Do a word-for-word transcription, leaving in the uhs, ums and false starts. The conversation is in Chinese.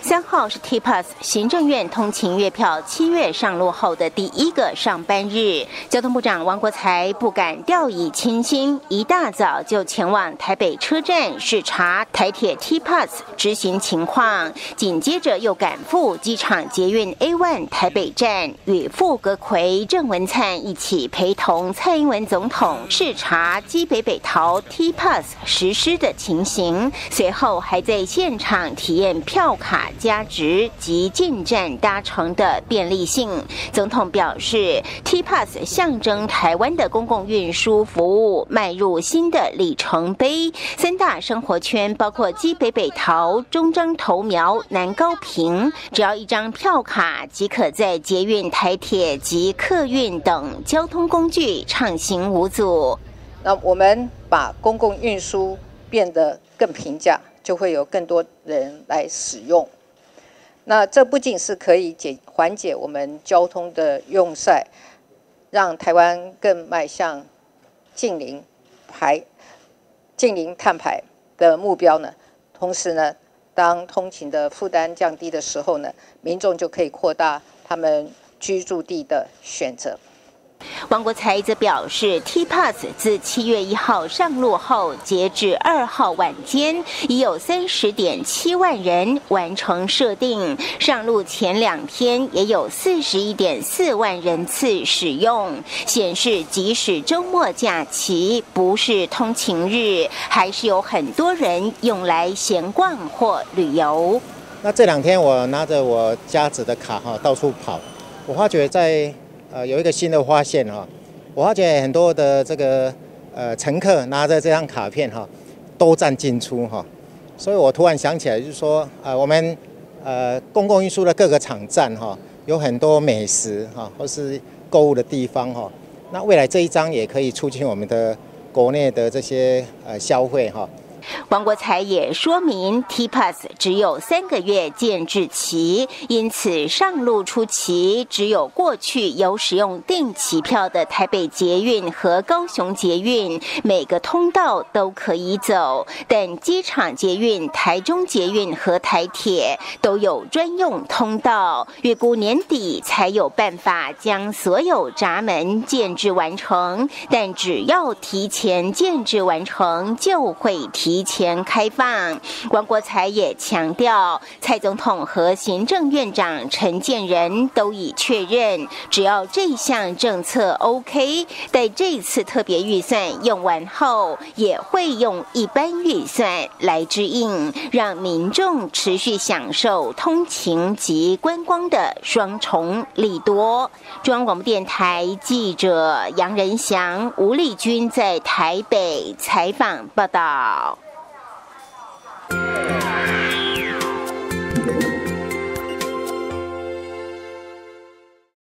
三号是 T Pass 行政院通勤月票七月上路后的第一个上班日，交通部长王国材不敢掉以轻心，一大早就前往台北车站视察台铁 T Pass 执行情况，紧接着又赶赴机场捷运 A 一 台北站，与副阁揆郑文灿一起陪同蔡英文总统视察基北北桃 T Pass 实施的情形，随后还在现场体验票卡加值及进站搭乘的便利性。总统表示 ，T Pass 象征台湾的公共运输服务迈入新的里程碑。三大生活圈包括基北北桃、中彰投苗、南高屏，只要一张票卡即可在捷运、台铁及客运等交通工具畅行无阻。 那我们把公共运输变得更平价，就会有更多人来使用。那这不仅是可以解缓解我们交通的用塞，让台湾更迈向净零排、净零碳排的目标呢。同时呢，当通勤的负担降低的时候呢，民众就可以扩大他们居住地的选择。 王国材则表示 ，T Pass 自七月一号上路后，截至二号晚间，已有三十点七万人完成设定。上路前两天也有四十一点四万人次使用，显示即使周末假期不是通勤日，还是有很多人用来闲逛或旅游。 那这两天我拿着我家子的卡哈到处跑，我发觉在。呃，有一个新的发现哈，我发觉很多的这个呃乘客拿着这张卡片哈，都站进出哈，所以我突然想起来，就是说，呃，我们呃公共运输的各个场站哈，有很多美食哈，或是购物的地方哈，那未来这一张也可以促进我们的国内的这些呃消费哈。 王国材也说明 ，T Pass 只有三个月建制期，因此上路初期只有过去有使用定期票的台北捷运和高雄捷运，每个通道都可以走，但机场捷运、台中捷运和台铁都有专用通道，预估年底才有办法将所有闸门建制完成，但只要提前建制完成，就会提。提前开放。王国材也强调，蔡总统和行政院长陈建仁都已确认，只要这项政策 OK， 在这次特别预算用完后，也会用一般预算来支应，让民众持续享受通勤及观光的双重利多。中央广播电台记者杨仁祥、吴丽君在台北采访报道。